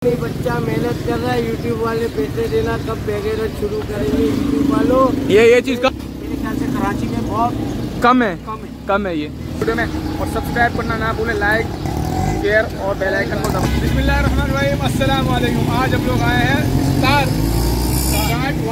बच्चा मेहनत कर रहा है, यूट्यूब वाले पैसे देना कब वगैरह शुरू करेंगे यूट्यूब वालों। ये चीज़ का मेरे ख्याल से कराची में बहुत कम है ये वीडियो में। और सब्सक्राइब करना ना भूलें, लाइक शेयर और बेल आइकन को दबाएं। बिस्मिल्लाहिर्रहमानिर्रहीम, अस्सलाम वालेकुम। आज हम लोग आए हैं स्टार चाट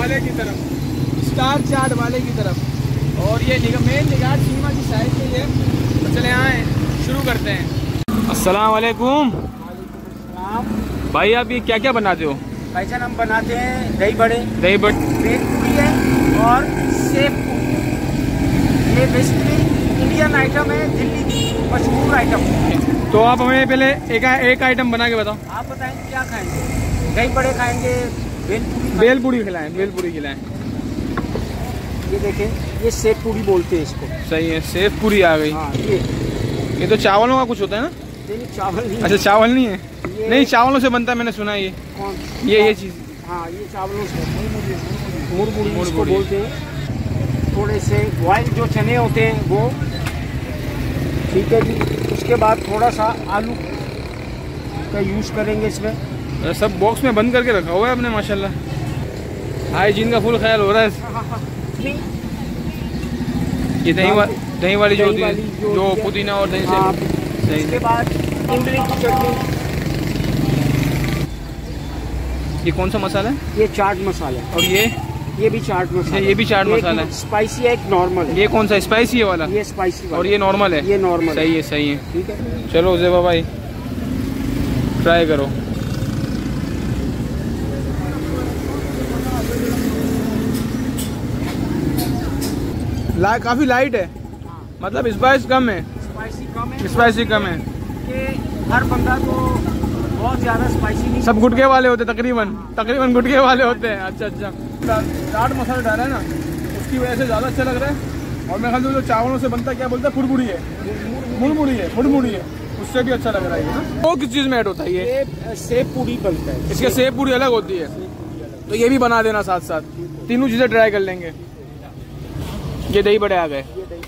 वाले की तरफ और ये मेन निगाह सीमा की साइड पे है। तो चले आए शुरू करते हैं। अस्सलाम वालेकुम भाई, आप ये क्या क्या बनाते हो? भाईजान हम बनाते हैं दही बड़े, भेल पूरी है और सेव पूरी। ये बेसिकली इंडियन आइटम है, दिल्ली की मशहूर आइटम। तो आप हमें पहले एक आइटम बना के बताओ। आप बताएंगे क्या खाएंगे? दही बड़े खाएंगे, भेल पूरी खिलाएं। ये देखें, ये सेव पूरी बोलते हैं इसको। सही है, सेव पूरी आ गई। हाँ, ये तो चावलों का कुछ होता है ना? नहीं, चावल नहीं। अच्छा, चावल नहीं है। नहीं, चावलों से बनता है, मैंने सुना है। ये कौन? ये चीज़। हाँ, ये चावलों से मुरमुरी बोलते हैं। थोड़े से बॉइल जो चने होते हैं वो, ठीक है जी। उसके बाद थोड़ा सा आलू का यूज़ करेंगे इसमें। सब बॉक्स में बंद करके रखा हुआ है आपने, माशाल्लाह। हाइजीन का फुल ख्याल हो रहा है। ये दही वाली जो होती है, जो पुदीना और दही से। सही। इसके बाद इमली की चटनी। ये कौन सा मसाला है? ये चाट मसाला। और ये भी चाट मसाला। ये भी चाट मसाला है। स्पाइसी है, एक नॉर्मल है। ये कौन सा स्पाइसी है वाला? ये स्पाइसी वाला। और ये नॉर्मल है? ये नॉर्मल। सही है। ठीक है, चलो ज़ेबा भाई ट्राई करो। काफ़ी लाइट है, मतलब स्पाइसी कम है। स्पाइसी कम है कि हर बंदा तो बहुत ज़्यादा स्पाइसी नहीं। सब गुटके वाले होते हैं, तकरीबन गुटके वाले होते हैं। अच्छा। चाट मसाला डाला है ना, उसकी वजह से ज़्यादा अच्छा लग रहा है। और मेरे ख्याल से जो चावलों से बनता है, क्या बोलते हैं, मुरमुरी है, उससे भी अच्छा लग रहा है ना। वो किस चीज़ में ऐड होता है? ये सेव पूरी बनता है। इसके सेव पूरी अलग होती है, तो ये भी बना देना साथ। तीनों चीज़ें ट्राई कर लेंगे। ये दही बड़े आ गए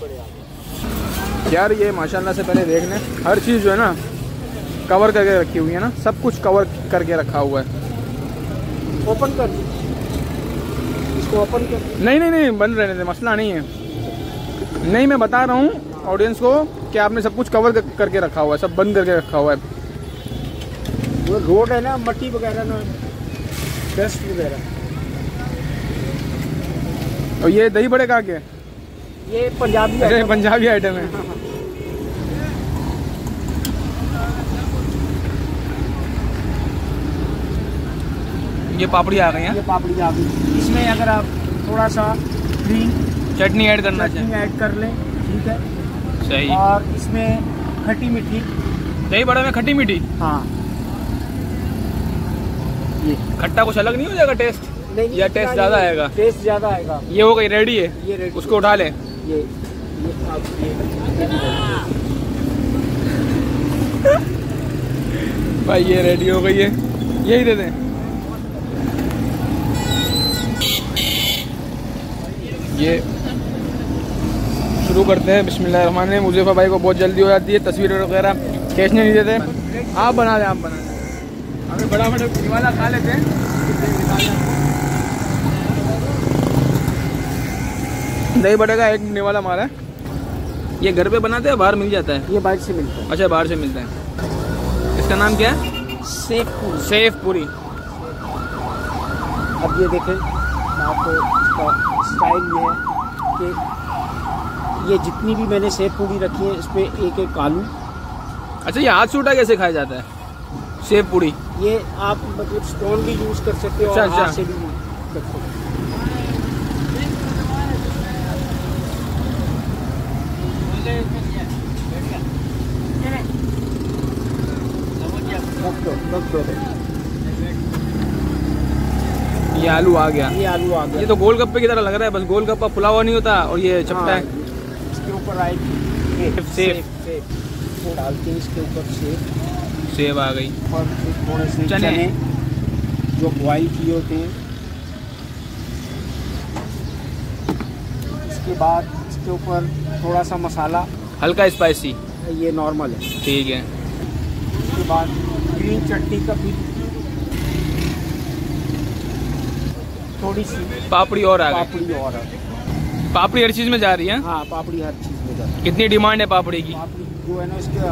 यार। ये माशाल्लाह से पहले देख लें, हर चीज़ जो है ना कवर करके रखी हुई है ना, सब कुछ कवर करके रखा हुआ है। ओपन कर इसको, ओपन कर। नहीं, बंद रहने दे, मसला नहीं है। नहीं, मैं बता रहा हूँ ऑडियंस को कि आपने सब कुछ कवर करके रखा हुआ है, सब बंद करके रखा हुआ है। वो रोड है ना, मट्टी वगैरह ना, डस्ट वगैरह। और ये दही बड़े का क्या? ये पंजाबी आइटम है। ये पापड़ी आ गई है। इसमें अगर आप थोड़ा सा ग्रीन चटनी ऐड करना चाहिए, ऐड कर लें, ठीक है। सही। और इसमें खट्टी मीठी, दही बड़े में खट्टी मीठी। हाँ, ये खट्टा कुछ अलग नहीं हो जाएगा टेस्ट? नहीं, या टेस्ट ज़्यादा आएगा? टेस्ट ज़्यादा आएगा। ये हो गई, रेडी है। ये रेडी, उसको उठा ले। भाई ये रेडी हो गई है, यही दे दें। ये शुरू करते हैं। बिस्मिल्लाहिर्रहमानिर्रहीम। मुज़फ़्फ़र भाई को बहुत जल्दी हो जाती है, तस्वीर वगैरह खींचने नहीं देते। आप बना दें, हमें बड़ा वाला खा लेते हैं। दही बड़े का एक निवाला मारा है। ये घर पे बनाते हैं, बाहर मिल जाता है? ये बाहर से मिलता है। अच्छा, बाहर से मिलता है। इसका नाम क्या है? सेव पूरी। अब ये देखें, आपको इसका स्टाइल ये है कि ये जितनी भी मैंने सेव पूरी रखी है, इस पर एक आलू। अच्छा, ये हाथ से उठा कैसे खाया जाता है सेव पूरी? ये आप मतलब स्टोन भी यूज़ कर सकते हो। अच्छा। हाथ से भी यूज़ कर सकते हो। ये आलू आ गया। ये तो गोलगप्पे की तरह लग रहा है, बस गोलगप्पा फुला हुआ नहीं होता और ये चपटा है। इसके ऊपर आएगी सेव डालते हैं, इसके ऊपर सेव आ गई। और थोड़े से चने जो बॉइल किए होते हैं। इसके बाद इसके ऊपर थोड़ा सा मसाला, हल्का स्पाइसी। ये नॉर्मल है, ठीक है। उसके बाद ग्रीन चटनी का भी थोड़ी सी पापड़ी और आ गई। पापड़ी और पापड़ी हर चीज़ में जा रही है। हाँ, पापड़ी हर चीज़ में जा रही है। कितनी डिमांड है पापड़ी की? पापड़ी जो है ना इसके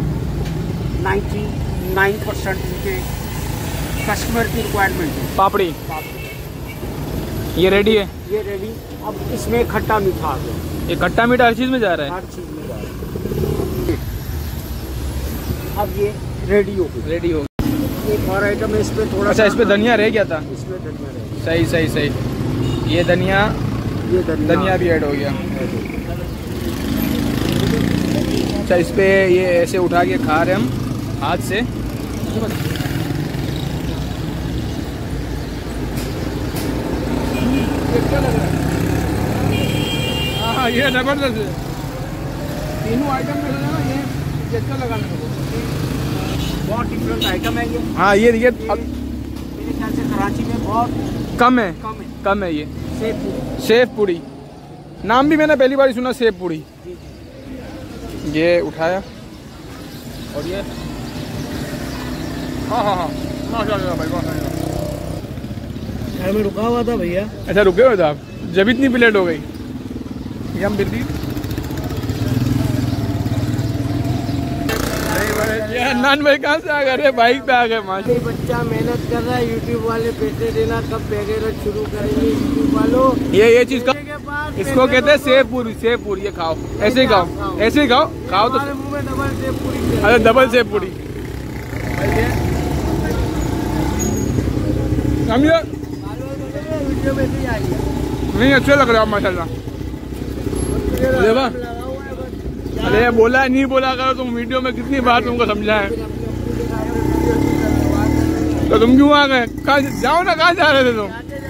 99% उनके कस्टमर की रिक्वायरमेंट है। पापड़ी ये रेडी है? ये रेडी। अब इसमें खट्टा मीठा आ गया। ये खट्टा मीठा हर चीज़ में जा रहा है? हर चीज़ में जा रहा है। अब ये रेडी हो गई। रेडी हो गई। एक और आइटम है, इस पे थोड़ा अच्छा, इस पे धनिया रह गया था? इसमें धनिया रह गया। सही सही सही। ये धनिया भी ऐड हो गया। अच्छा, इस पे ये ऐसे उठा के खा रहे हम हाथ से। हाँ, ये जबरदस्त है। तीनों आइटम में ना ये अच्छा लगा मेरे को। बहुत डिफरेंट आइटम है ये। हाँ, ये मेरे ख्याल से कराची में बहुत कम है। कम है ये सेव पूड़ी। नाम भी मैंने पहली बार ही सुना, सेव पूड़ी। ये उठाया और ये हाँ माशाल्लाह भाई, माशाल्लाह। में रुका हुआ था भैया। अच्छा, रुके हुए थे आप, जब इतनी प्लेट हो गई। ये हम बिल्ली नान भाई कहाँ से आ गए? अरे बाइक पे आ गए। माशा बच्चा मेहनत कर रहा है, यूट्यूब वाले पैसे देना कब वगैरह शुरू करेंगे यूट्यूब वालों। ये चीज का इसको कहते हैं सेव पूरी। सेव पूरी ये खाओ, ऐसे ही खाओ, ऐसे ही खाओ तो मुंह में डबल सेव पूरी। अरे डबल सेव पूरी समझे? वीडियो में नहीं आई है। नहीं, अच्छे लग रहा है माशाल्लाह। अरे बोला नहीं बोला करो तुम, वीडियो में कितनी बार तुमको समझा है। तो तुम क्यों आ गए? कहाँ जाओ ना, कहाँ जा रहे थे तुम?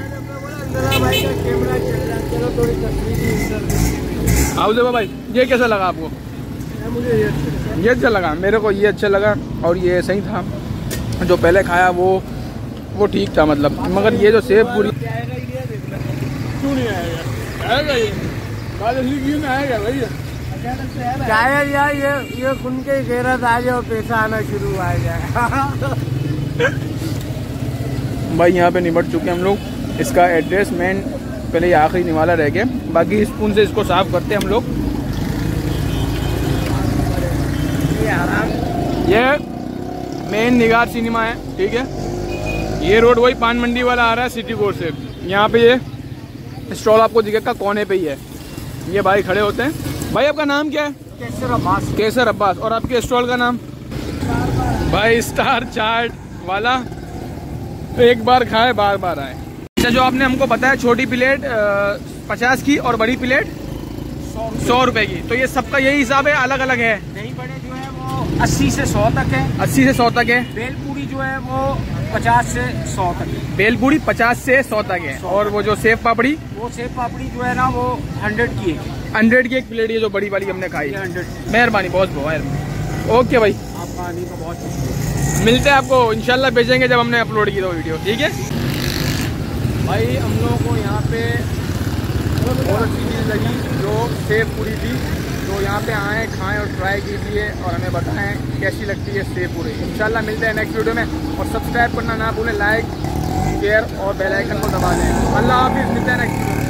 आओ भाई, ये कैसा लगा आपको? मुझे ये अच्छा लगा। मेरे को ये अच्छा लगा और ये सही था। जो पहले खाया वो ठीक था मतलब, मगर ये जो सेव पूरी क्यों नहीं आएगा? आएगा ये बात असली क्यों नहीं आएगा भैया? शायद यार ये सुन के गैरत आ जाए और पैसा आना शुरू आ जाए। भाई यहाँ पे निपट चुके हम लोग। इसका एड्रेस मेन पहले ये आखिरी निवाला रह गया, बाकी स्पून से इसको साफ करते हम लोग। ये मेन निगार सिनेमा है, ठीक है। ये रोड वही पान मंडी वाला आ रहा है सिटी कोर्ट से। यहाँ पे ये स्टॉल आपको दिखेगा कोने पे ही है। ये भाई खड़े होते हैं। भाई आपका नाम क्या है? केसर अब्बास। केसर अब्बास। और आपके स्टॉल का नाम? भाई स्टार चाट वाला। तो एक बार खाए बार बार आए। अच्छा, जो आपने हमको बताया छोटी प्लेट 50 की और बड़ी प्लेट 100 रुपए की, तो ये सबका यही हिसाब है? अलग अलग है? दही बड़े जो है वो 80 से 100 तक है। 80 से 100 तक है। बेलपूरी जो है वो 50 से 100 तक है। बेलपूरी 50 से 100 तक है। और वो जो सेव पापड़ी? वो सेव पापड़ी जो है ना वो 100 की है। 100 की एक प्लेट, ये जो बड़ी वाली हमने खाई। 100। मेहरबानी, बहुत बहुत। ओके भाई, आपका आने का बहुत मिलते हैं आपको इंशाल्लाह, भेजेंगे जब हमने अपलोड की तो वीडियो, ठीक है भाई। हम लोगों को यहाँ पे बहुत अच्छी चीज़ लगी जो सेव पूरी थी। तो यहाँ पे आएँ, खाएं और ट्राई कीजिए और हमें बताएं कैसी लगती है सेव पूरी। इंशाल्लाह मिलते हैं नेक्स्ट वीडियो में। और सब्सक्राइब करना ना भूलें, लाइक शेयर और बेल आइकन को दबा दें। अल्लाह हाफिज़, मिलते हैं नेक्स्ट वीडियो में।